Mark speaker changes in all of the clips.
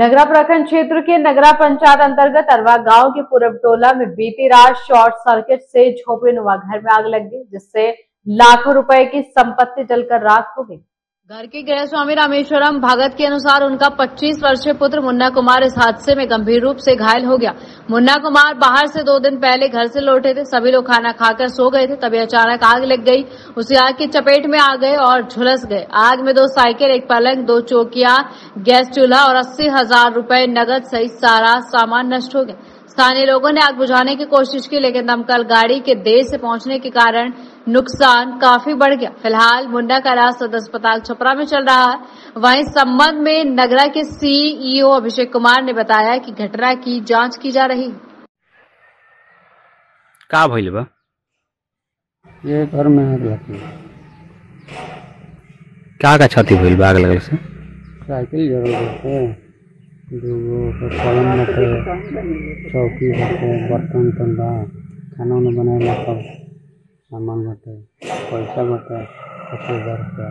Speaker 1: नगरा प्रखंड क्षेत्र के नगरा पंचायत अंतर्गत अरवा गांव के पूरब टोला में बीती रात शॉर्ट सर्किट से झोपड़ीनुमा घर में आग लग गई, जिससे लाखों रुपए की संपत्ति जलकर राख हो गई। घर के गृह स्वामी रामेश्वरम भगत के अनुसार उनका 25 वर्षीय पुत्र मुन्ना कुमार इस हादसे में गंभीर रूप से घायल हो गया। मुन्ना कुमार बाहर से 2 दिन पहले घर से लौटे थे। सभी लोग खाना खाकर सो गए थे, तभी अचानक आग लग गई। उसी आग की चपेट में आ गए और झुलस गए। आग में 2 साइकिल, 1 पलंग, 2 चौकियां, गैस चूल्हा और 80,000 रुपए नगद सहित सारा सामान नष्ट हो गया। स्थानीय लोगों ने आग बुझाने की कोशिश की, लेकिन दमकल गाड़ी के देर से पहुंचने के कारण नुकसान काफी बढ़ गया। फिलहाल मुन्ना का इलाज सदर अस्पताल छपरा में चल रहा है। वहीं संबंध में नगरा के सीईओ अभिषेक कुमार ने बताया कि घटना की जांच की जा रही है।
Speaker 2: का भइल बा?
Speaker 3: ये घर में आग लगी।
Speaker 2: क्या का क्षति भइल बा आग लगल से?
Speaker 3: साइकिल जल गए, 2 पलंग बटे, चौकी बटे, बर्तन तंदा, खाना उन्हें बनाए सब सामान बटे, पैसा बटे 25,000 रुपया,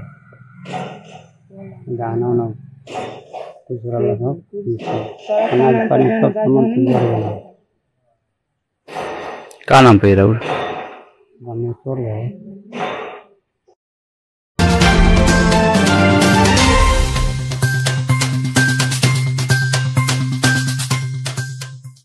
Speaker 3: गहना उन्हें दूसरा लगा, अनाज पानी सब सामान तैयार हो।
Speaker 2: का नाम पे राउर?
Speaker 3: रामेश्वर है।